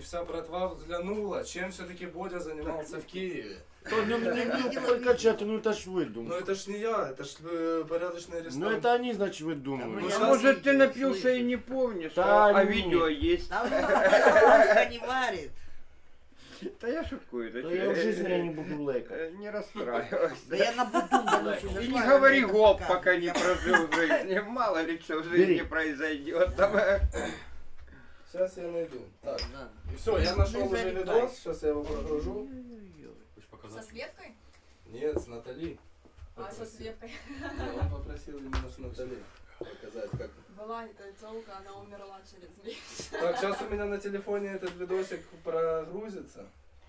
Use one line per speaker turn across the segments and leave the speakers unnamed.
и вся братва взглянула, чем все-таки Бодя занимался в Киеве.
Только чат, ну это ж выдумал.
Ну это ж не я, это ж порядочный ресторан.
Ну это они, значит, выдумывают.
Ну,
А
щас
может ты напился и не помнишь,
Да
а
нет.
видео есть?
Там не варит.
Да я шуткую.
Да я в жизни я не буду лайкать.
Не расстраивайся.
Да я на Бутун давно
И
нашла,
не говори
это
гоп,
пока.
пока не прожил жизни. Мало ли что в жизни
Бери.
произойдет.
Сейчас я найду. Так,
Да.
и все, я нашел
Не
уже
залетай.
видос, сейчас я его прогружу.
Со Светкой?
Нет, с Натали.
А, со Светкой.
Он попросил именно с Натали показать, как...
Была эта телка, она умерла через месяц.
Так, сейчас у меня на телефоне этот видосик прогрузится.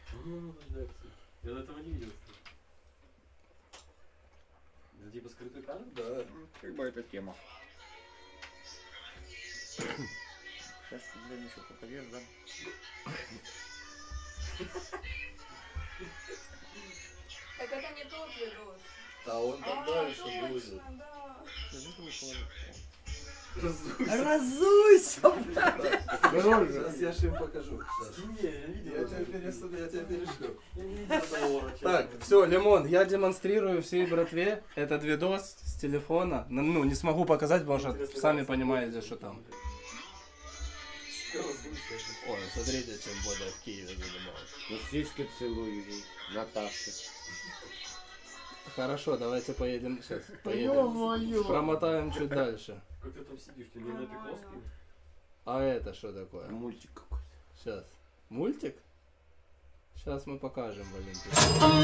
Я этого не видел. Это типа скрытый кадр?
Да.
Как бы эта тема.
Сейчас ты, блин, еще попадешь, да?
Так это не тот видос.
А он там дальше будет.
Точно, да.
Разуйся!
Сейчас я же им покажу. Щас.
Не, я не видел.
Я тебя перешлю.
Я не видел этого урока.
Так, все, Лимон, я демонстрирую всей братве этот видос с телефона. Ну, не смогу показать, потому что сами понимаете, что там. Ой, смотрите, чем Бодя в Киеве занимался.
Ну сиськи целую ей, Наташи.
Хорошо, давайте поедем сейчас.
Ё-моё.
Промотаем чуть дальше.
Как ты там сидишь, ты не на этой класске?
А это что такое?
Мультик какой-то.
Сейчас. Мультик? Сейчас мы покажем, Валентин.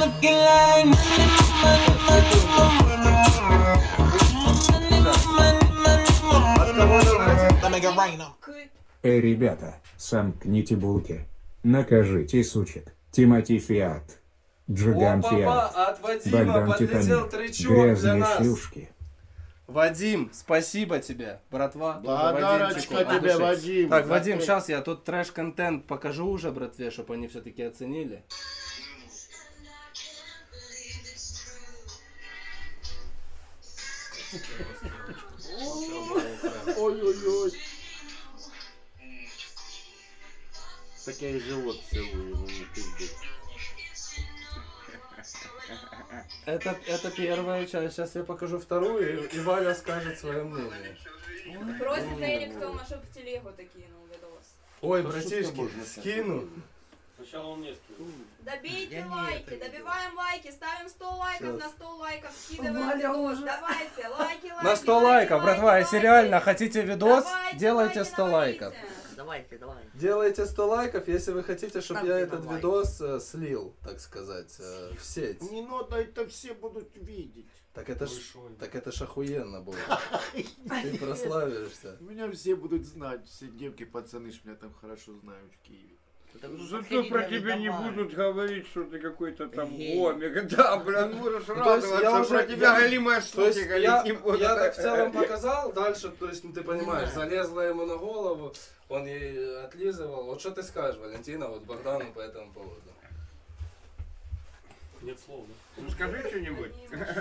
Ребята, сомкните булки. Накажите сучек. Тимати Фиат. Джиган
О,
Фиат.
папа, от Вадима
Богдан
подлетел
Титаник.
тречок для
Грязные
нас.
шлюшки.
Вадим, спасибо тебе, братва. тоже
Подарочка
Вадимчику от
тебе,
души.
Вадим.
Так, Вадим,
Закрой.
сейчас я тут трэш-контент покажу уже, братве, чтобы они все-таки оценили.
Ой-ой-ой. Так я и живот целую, ну не пиздец.
Это первая часть, сейчас я покажу вторую, и Валя скажет свое мнение.
Просит Эрик Тома, чтоб в телегу такинул видос.
Ой,
Да что с
братишки,
тобой на
скину.
Сначала он мне скинул.
Добейте
Я не
лайки,
это видел.
добиваем лайки, ставим 100 лайков,
Щас.
на 100 лайков скидываем
Валя
видос.
уже.
Давайте, лайки, лайки.
На 100
лайки,
лайков, братва,
лайки,
если
лайки.
реально хотите видос,
Давайте,
делайте
лайки,
100 лайков.
давайте.
Давайте, давай.
Делайте 100 лайков, если вы хотите, чтобы
Ставьте
я
нам
этот
лайк.
видос слил, так сказать, в сеть.
Не надо, это все будут видеть.
Так это ж,
Большой.
так это ж охуенно будет. Ты прославишься.
Меня все будут знать, все девки, пацаны ж меня там хорошо знают в Киеве.
Зато про тебя не будут говорить, что ты какой-то там
Эй.
гомик. Да, блин, можешь
то есть я
радоваться,
уже-
про тебя
я-
галимая
То есть
слухи
я,
говорить не будут.
я так в целом показал, дальше, то есть, ну, ты понимаешь, залезла ему на голову, он ей отлизывал. Вот что ты скажешь, Валентина, вот Богдану по этому поводу?
Нет слов, да?
Ну скажи что-нибудь.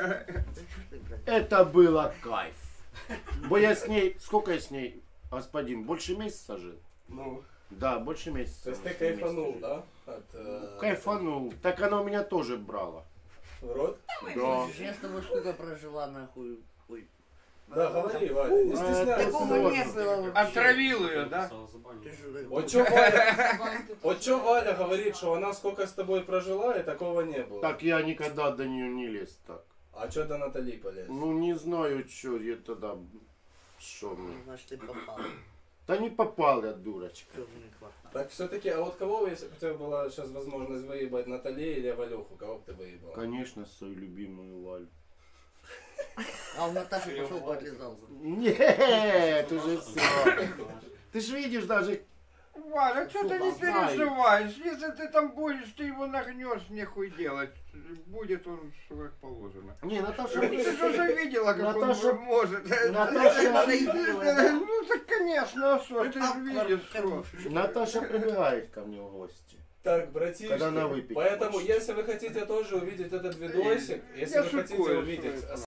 Это было кайф. Бо я с ней, сколько я с ней, господин, больше месяца жил?
Ну,
Да, больше месяца.
то есть ты
больше месяца
кайфанул,
жил.
да? От,
Кайфанул. Так она у меня тоже брала.
в рот?
Да.
Я с тобой сколько прожила, нахуй. Ой.
Да, говори, Валя, не стесняйся.
Такого не было вообще.
Отравил ее, да?
Написал, забанил.
Ты что, так-
Вот что Валя, вот чё Валя говорит, что она сколько с тобой прожила, и такого не было.
Так я никогда до нее не лез так.
А что до Натали полез?
Ну не знаю, что я тогда, что мне.
Значит, ты попал.
Да не попал я, дурочка.
Черный квартал.
Так все-таки, а вот кого, если бы у тебя была сейчас возможность выебать, Натали или Валюху, кого бы ты выебал?
Конечно, свою любимую Валю.
А у Наташи пошел подлезал.
Нет, уже все. Ты ж видишь даже.
Валя, что ты не
Знаю.
переживаешь? Если ты там будешь, ты его нагнешь, нехуй делать. Будет он, что как положено.
Не, Наташа.
Ты же уже видела, как
Наташа-
он может.
Наташа,
Ну так конечно, а что, ты же видишь, что.
Наташа прибегает ко мне в гости.
Так, братишки,
Когда она выпьет
поэтому
больше.
если вы хотите тоже увидеть этот видосик, если
Я
вы хотите
шикую,
увидеть
шикую.